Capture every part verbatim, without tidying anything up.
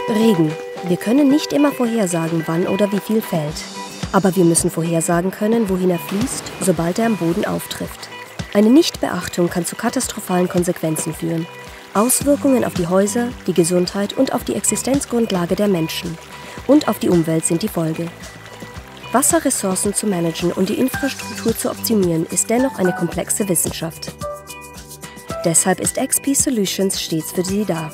Regen. Wir können nicht immer vorhersagen, wann oder wie viel fällt. Aber wir müssen vorhersagen können, wohin er fließt, sobald er am Boden auftrifft. Eine Nichtbeachtung kann zu katastrophalen Konsequenzen führen. Auswirkungen auf die Häuser, die Gesundheit und auf die Existenzgrundlage der Menschen. Und auf die Umwelt sind die Folge. Wasserressourcen zu managen und die Infrastruktur zu optimieren, ist dennoch eine komplexe Wissenschaft. Deshalb ist X P Solutions stets für Sie da.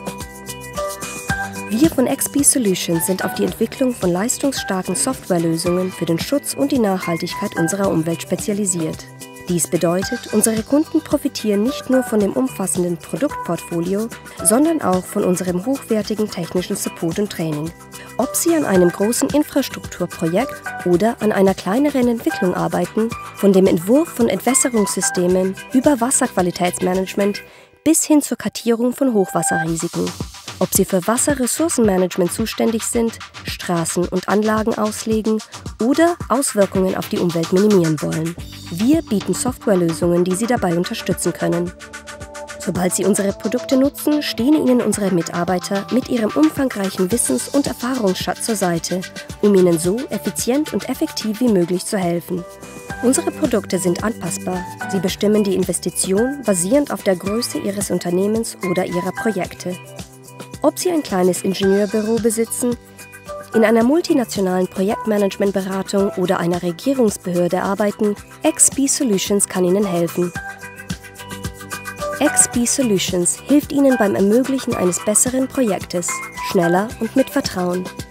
Wir von X P Solutions sind auf die Entwicklung von leistungsstarken Softwarelösungen für den Schutz und die Nachhaltigkeit unserer Umwelt spezialisiert. Dies bedeutet, unsere Kunden profitieren nicht nur von dem umfassenden Produktportfolio, sondern auch von unserem hochwertigen technischen Support und Training. Ob Sie an einem großen Infrastrukturprojekt oder an einer kleineren Entwicklung arbeiten, von dem Entwurf von Entwässerungssystemen über Wasserqualitätsmanagement bis hin zur Kartierung von Hochwasserrisiken. Ob Sie für Wasserressourcenmanagement zuständig sind, Straßen und Anlagen auslegen oder Auswirkungen auf die Umwelt minimieren wollen. Wir bieten Softwarelösungen, die Sie dabei unterstützen können. Sobald Sie unsere Produkte nutzen, stehen Ihnen unsere Mitarbeiter mit ihrem umfangreichen Wissens- und Erfahrungsschatz zur Seite, um Ihnen so effizient und effektiv wie möglich zu helfen. Unsere Produkte sind anpassbar. Sie bestimmen die Investition basierend auf der Größe Ihres Unternehmens oder Ihrer Projekte. Ob Sie ein kleines Ingenieurbüro besitzen, in einer multinationalen Projektmanagementberatung oder einer Regierungsbehörde arbeiten, X P Solutions kann Ihnen helfen. X P Solutions hilft Ihnen beim Ermöglichen eines besseren Projektes, schneller und mit Vertrauen.